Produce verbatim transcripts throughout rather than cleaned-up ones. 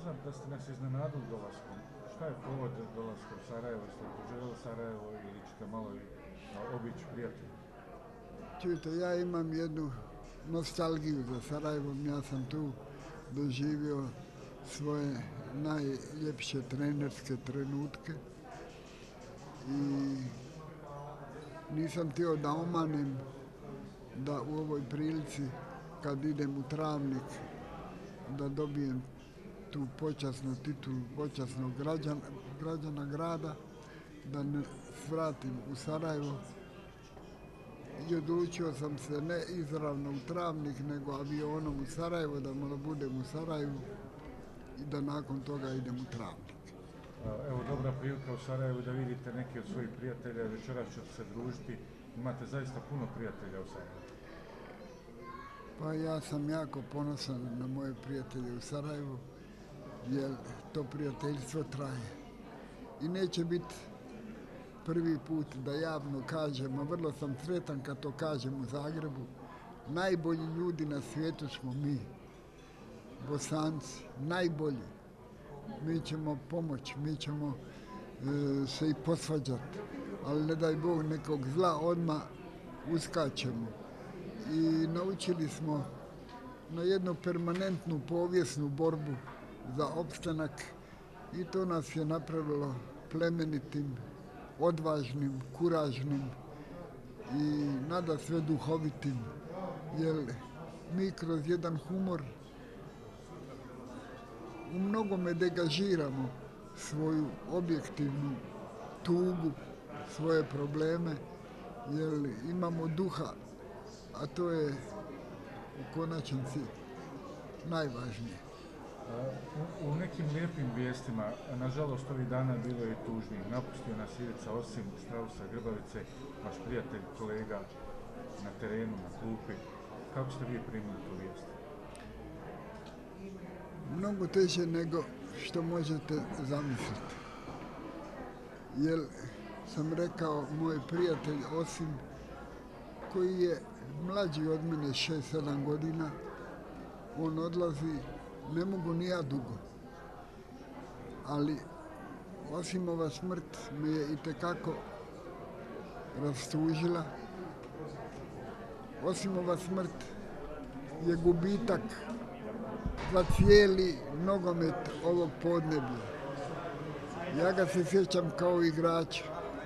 znam da ste nas iznenadili dolaskom. Šta je povod dolaska u Sarajevo? Ste poželjeli Sarajevo ili ćete malo i obići prijatelji? Čujte, ja imam jednu nostalgiju za Sarajevom. Ja sam tu doživio svoje najljepše trenerske trenutke i nisam htio da omanem da u ovoj prilici kad idem u Travnik da dobijem tu počasnu titulu počasnog građana, građana grada, da ne svratim u Sarajevo. I odlučio sam se ne izravno u Travnik, nego avionom u Sarajevo, da malo budem u Sarajevu i da nakon toga idem u Travnik. Evo, dobra prilika u Sarajevu da vidite neki od svojih prijatelja, večeras ćete se družiti. Imate zaista puno prijatelja u Sarajevu. Pa ja sam jako ponosan na moje prijatelje u Sarajevu, jer to prijateljstvo traje. I neće biti prvi put da javno kažem, a vrlo sam sretan kad to kažem u Zagrebu, najbolji ljudi na svijetu smo mi, Bosanci, najbolji. Mi ćemo pomoći, mi ćemo e, se i posvađati, ali ne daj Bog nekog zla odmah uskačemo. I naučili smo na jednu permanentnu povijesnu borbu za opstanak i to nas je napravilo plemenitim, odvažnim, kuražnim i nada sve duhovitim, jer mi kroz jedan humor u mnogome degažiramo svoju objektivnu tugu, svoje probleme, jer imamo duha, a to je u konačnici najvažnije. U, u nekim lijepim vijestima, nažalost ovih dana bilo je i tužnih. Napustio nas Ivica Osim, Strausa Grbavice, vaš prijatelj, kolega na terenu, na klupi. Kako ste vi primili tu vijest? Mnogo teže nego što možete zamisliti. Jer sam rekao, moj prijatelj Osim, koji je mlađi od mene šest sedam godina, on odlazi, ne mogu ni ja dugo. Ali Osimova smrt me je itekako rastužila. Osimova smrt je gubitak za cijeli nogomet ovog podneblja. Ja ga se sjećam kao igrač.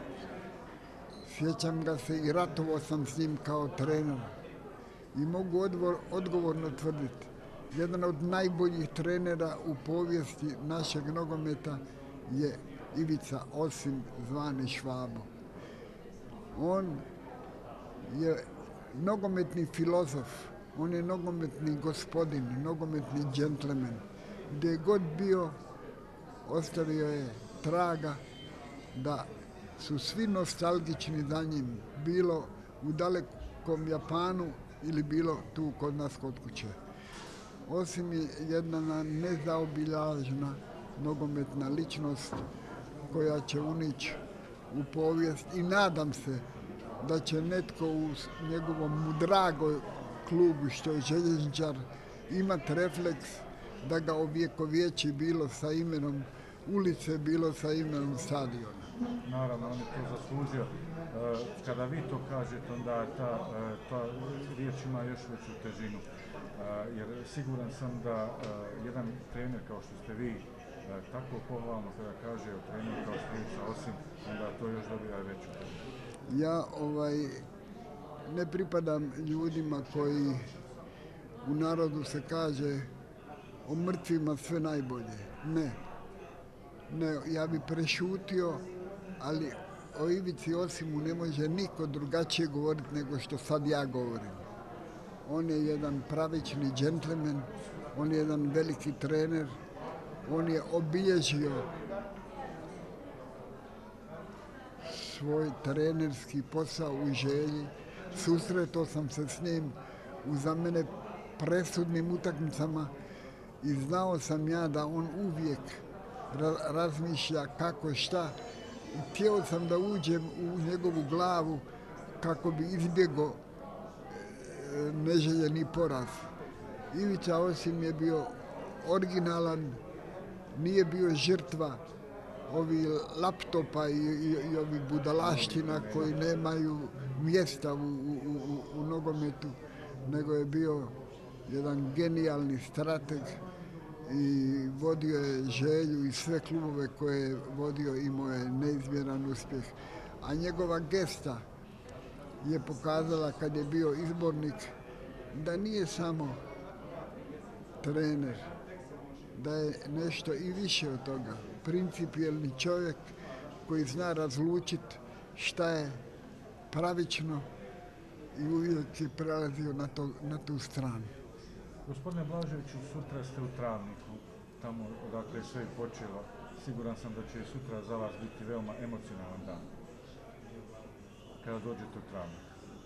Sjećam ga se i ratovao sam s njim kao trener. I mogu odgovor, odgovorno tvrditi, jedan od najboljih trenera u povijesti našeg nogometa je Ivica Osim, zvani Švabo. On je nogometni filozof, on je nogometni gospodin, nogometni džentlmen. Gdje je god bio, ostavio je traga da su svi nostalgični za njim, bilo u dalekom Japanu ili bilo tu kod nas kod kuće. Osim je jedna nezaobilježena nogometna ličnost koja će unići u povijest i nadam se da će netko u njegovom mu dragoj klubu što je željezničar imati refleks da ga ovjekovječi bilo sa imenom ulice, bilo sa imenom stadiona. Naravno, on je to zaslužio. Kada vi to kažete, onda ta, ta riječ ima još veću težinu. Jer siguran sam da jedan trener kao što ste vi, tako pohvalno kada kaže o treneru kao što Ivica Osim, onda to još dobija veću težinu. Ja ovaj, ne pripadam ljudima koji u narodu se kaže o mrtvima sve najbolje. Ne. Ne, ja bi prešutio, ali o Ivici Osimu ne može niko drugačije govoriti nego što sad ja govorim. On je jedan pravični džentlmen, on je jedan veliki trener, on je obilježio svoj trenerski posao u Želji. Susretao sam se s njim u za mene presudnim utakmicama i znao sam ja da on uvijek razmišlja kako šta i htio sam da uđem u njegovu glavu kako bi izbjegao neželjeni poraz. Ivica Osim je bio originalan, nije bio žrtva ovih laptopa i, i, i ovih budalaština koji nemaju mjesta u, u, u, u nogometu, nego je bio jedan genijalni strateg i vodio je Želju i sve klubove koje je vodio, imao je neizmjeran uspjeh. A njegova gesta je pokazala kad je bio izbornik da nije samo trener, da je nešto i više od toga. Principijelni čovjek koji zna razlučiti šta je pravično i uvijek je prelazio na, to, na tu stranu. Gospodine Blaževiću, sutra ste u Travniku, tamo odakle je sve počelo. Siguran sam da će sutra za vas biti veoma emocionalan dan kada dođete u Travnik.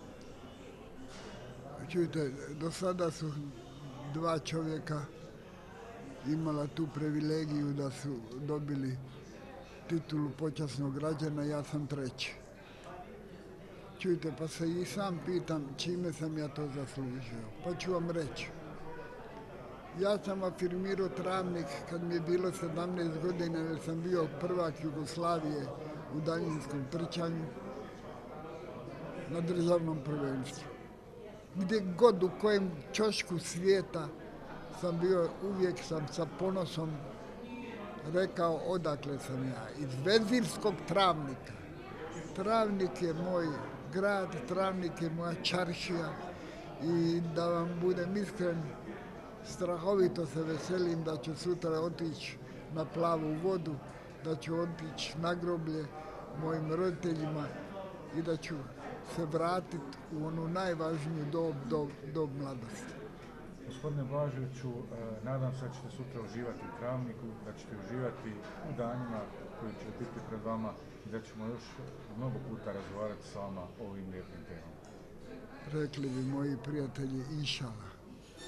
Čujte, do sada su dva čovjeka imala tu privilegiju da su dobili titulu počasnog građana, ja sam treći. Čujte, pa se i sam pitam čime sam ja to zaslužio. Pa ću vam reći. Ja sam afirmirao Travnik kad mi je bilo sedamnaest godina jer sam bio prvak Jugoslavije u daljinskom trčanju na državnom prvenstvu. Gdje god u kojem ćošku svijeta sam bio, uvijek sam sa ponosom rekao odakle sam ja. Iz Vezirskog Travnika. Travnik je moj grad, Travnik je moja čaršija i da vam budem iskren, strahovito se veselim da ću sutra otići na plavu vodu, da ću otići na groblje mojim roditeljima i da ću se vratiti u onu najvažniju dob, dob, dob mladosti. Gospodine Blaževiću, nadam se da ćete sutra uživati u Travniku, da ćete uživati u danima koji će biti pred vama i da ćemo još mnogo puta razgovarati s vama o ovim lijepim temama. Rekli bi moji prijatelji, inšala.